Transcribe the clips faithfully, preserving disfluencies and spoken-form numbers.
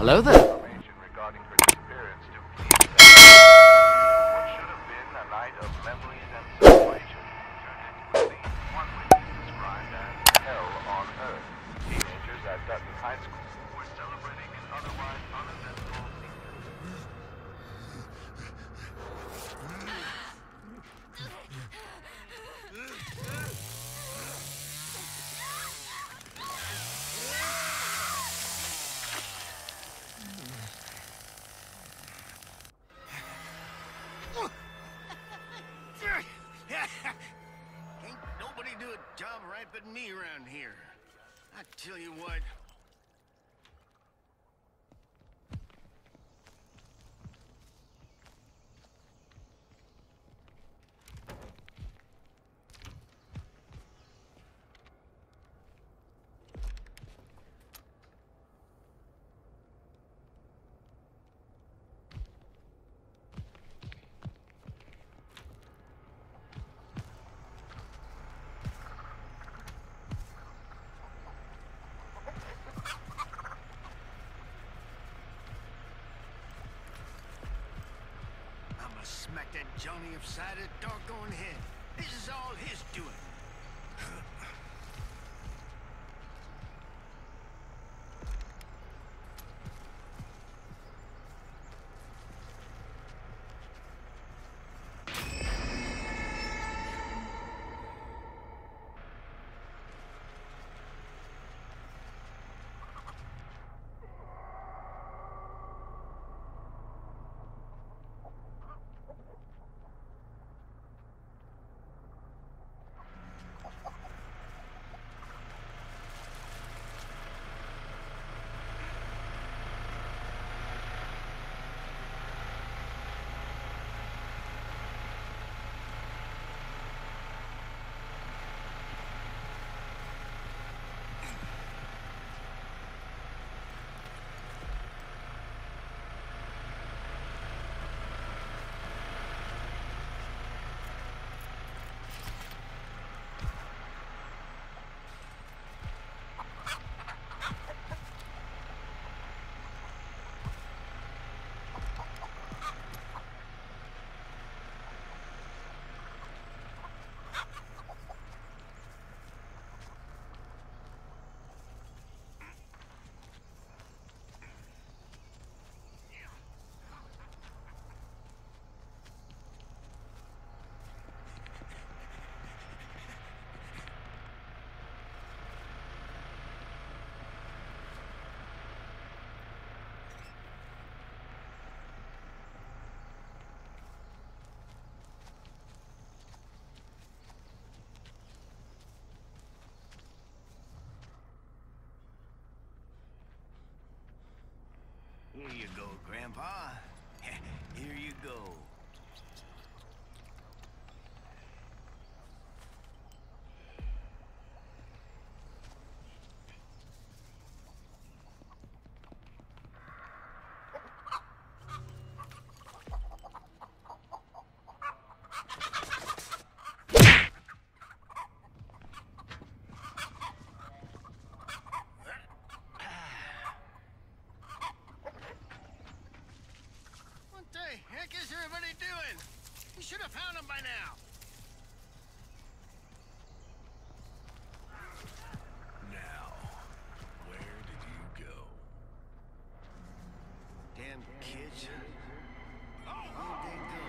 Hello there. Information regarding her disappearance to please what should have been a night of memories and celebration turned into at least one witness described as hell on earth. Teenagers at Dutton High School were celebrating an otherwise uneventful evening. Ain't nobody do a job right but me around here. I tell you what. Smack that Johnny upside his doggone head. This is all his doing. Here you go, Grandpa. Here you go. Heck is everybody doing? You should have found him by now. Now, where did you go? Damn kids. Oh, where'd they go?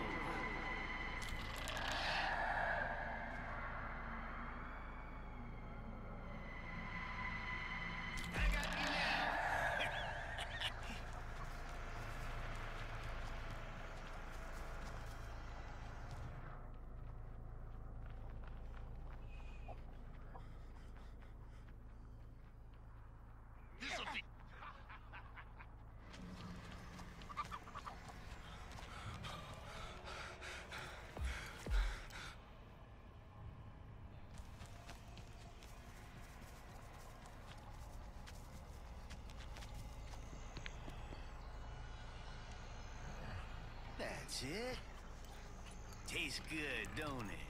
I got you now. That's it. Tastes good, don't it?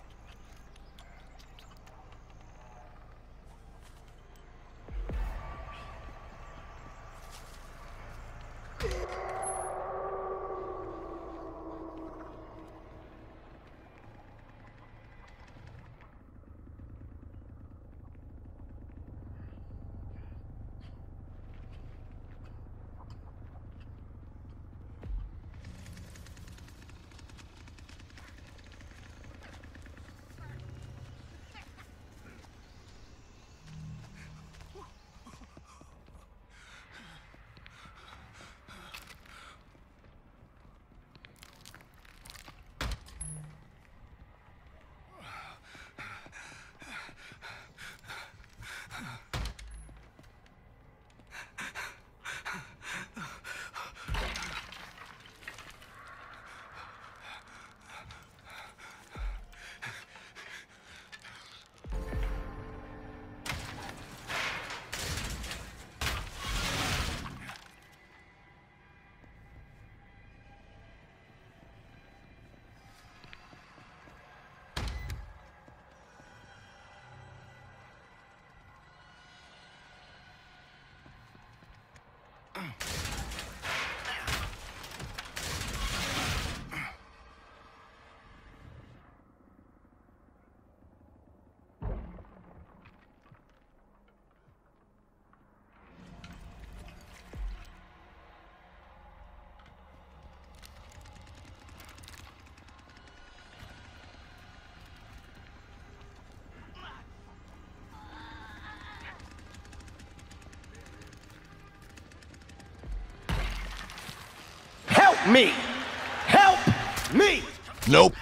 Help me! Help me! Nope.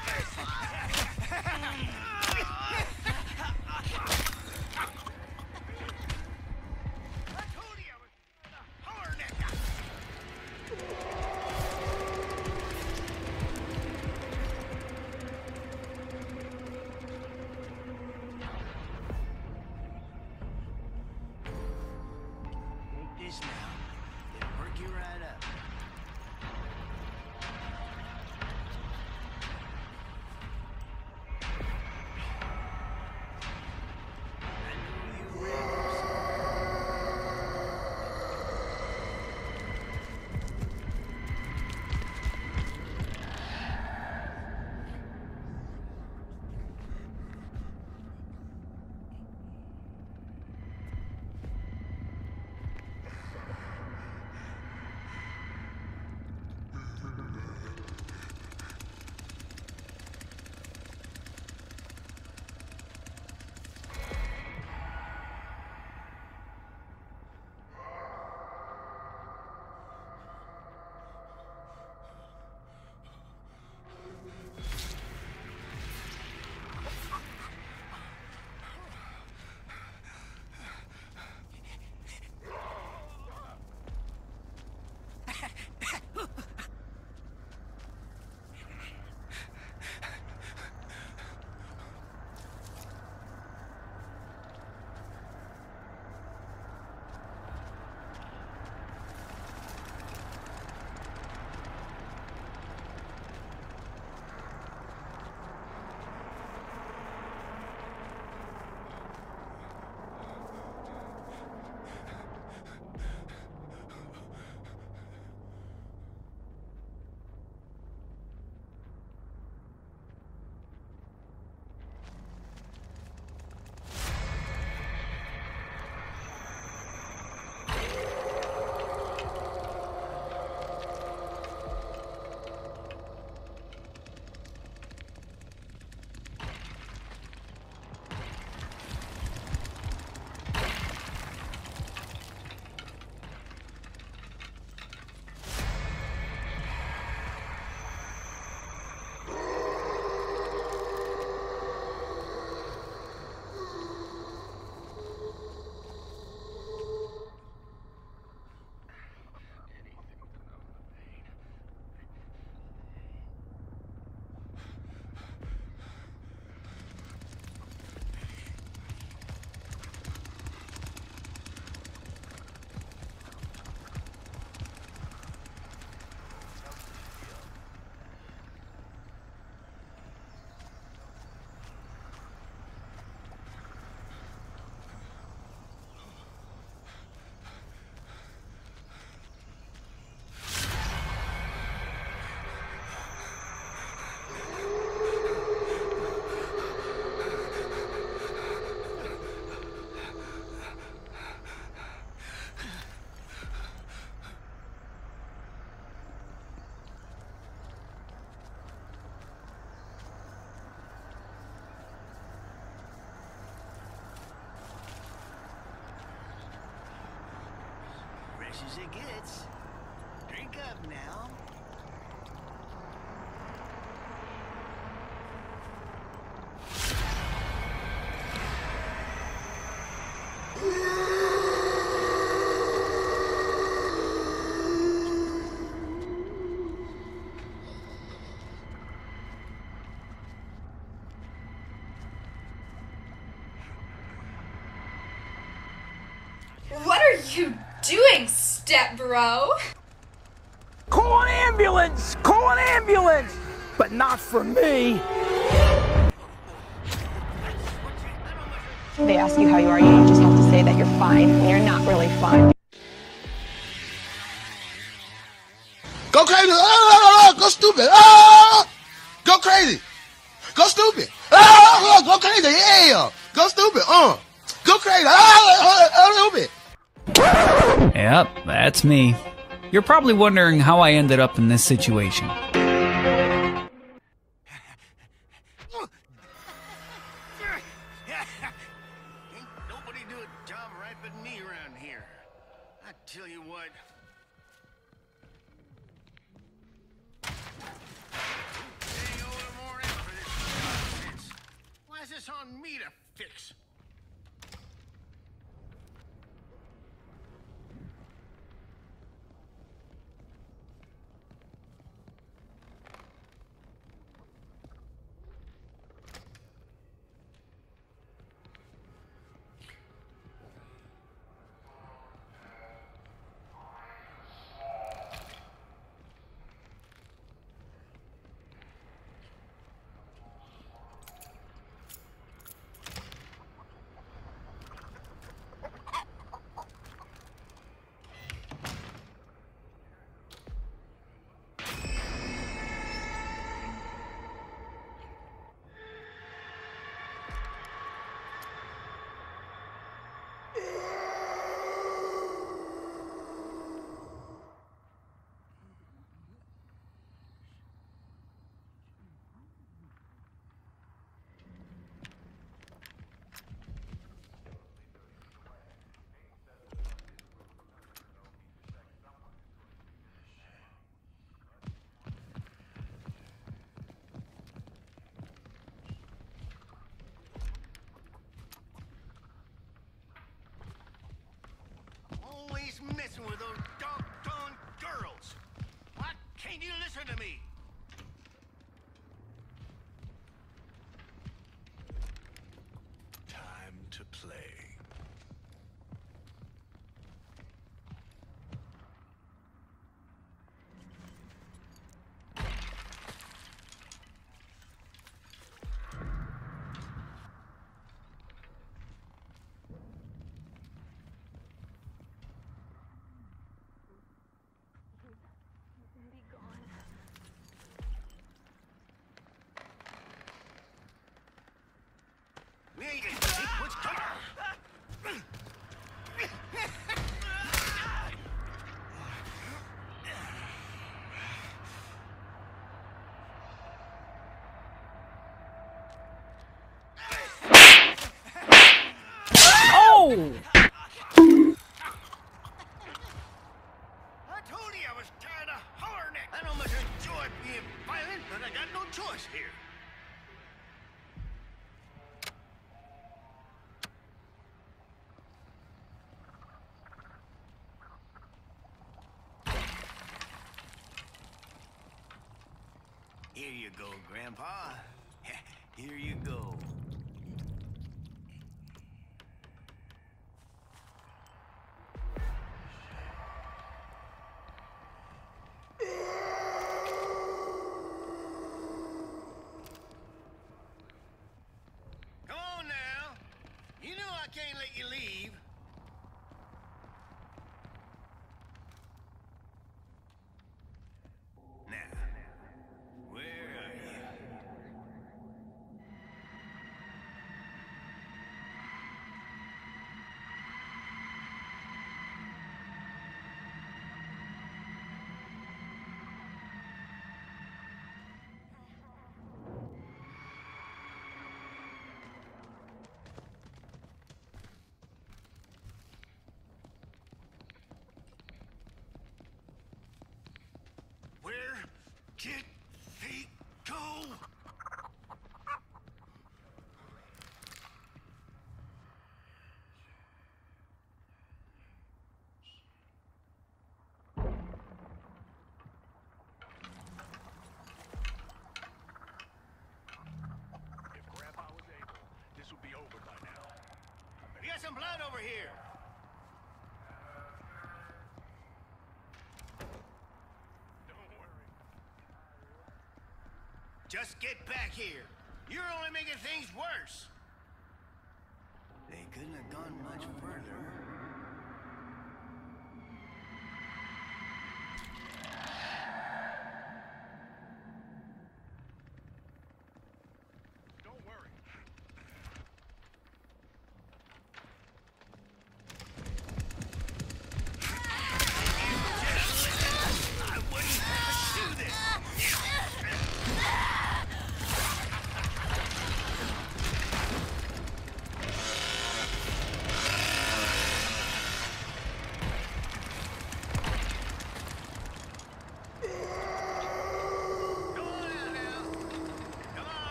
Take this now. It'll perk you right up. Fresh as it gets. Drink up now. What are you doing, step bro? Call an ambulance! Call an ambulance! But not for me! They ask you how you are, you just have to say that you're fine when you're not really fine. Go crazy. Ah, go stupid. Ah, go crazy. Go stupid. Ah, go crazy. Yeah. Go stupid. Uh. Go crazy. Ah, stupid. Yep, that's me. You're probably wondering how I ended up in this situation. Ain't nobody do a job right but me around here. I tell you what. Hey, owe a more effort for this nonsense. Why is this on me to fix? Always messing with those doggone girls. Why can't you listen to me? Time to play. We ain't gonna see what's coming. Oh! I told you I was tired of hollering at. I don't much enjoy being violent, but I got no choice here. Here you go, Grandpa. Here you go. Come on now. You know I can't let you leave. Now, where are you? Where did they go? If Grandpa was able, this would be over by now. We got some blood over here. Don't worry. Just get back here. You're only making things worse. They couldn't have gone much further.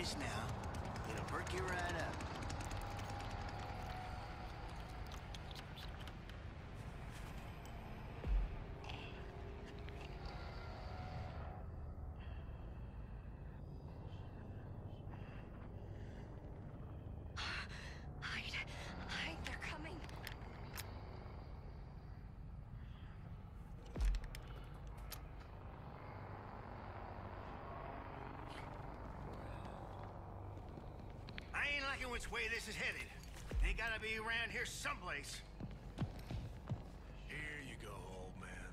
this now. It'll perk you right up. Hide. Hide. They're coming. I ain't liking which way this is headed. They gotta be around here someplace. Here you go, old man.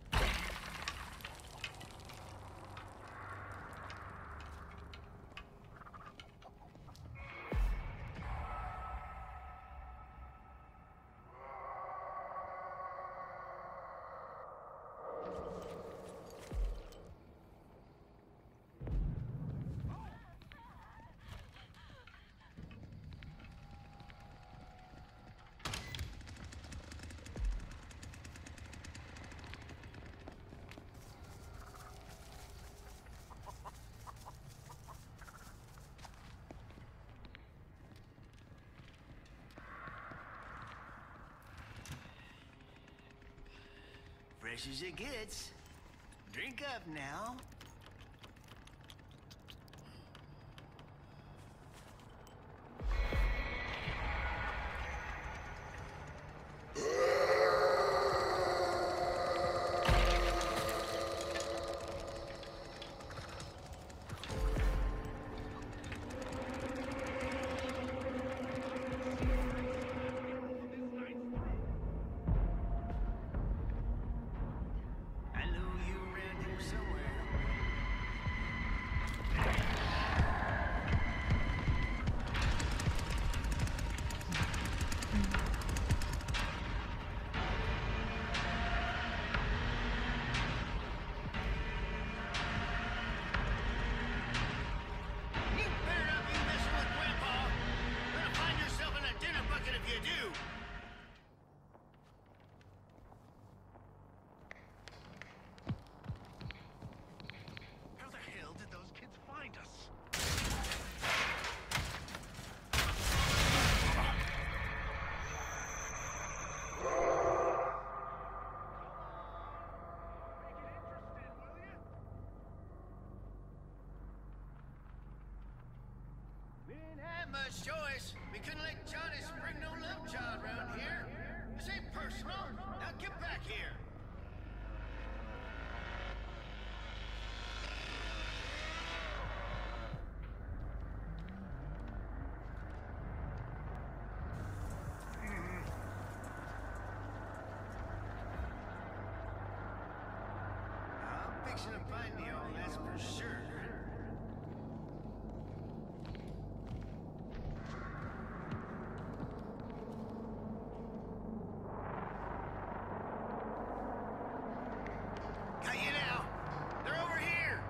Fresh as it gets. Drink up now. I know you around here somewhere. You better not be messing with Grandpa. You're gonna find yourself in a dinner bucket if you do. How the hell did those kids find us? We didn't have much choice. We couldn't let Johnny bring no love child around here. This ain't personal. Now get back here. I'm fixing to find you all, that's for sure. Got you now. They're over here.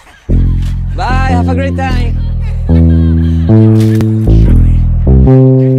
Bye, have a great time. Johnny,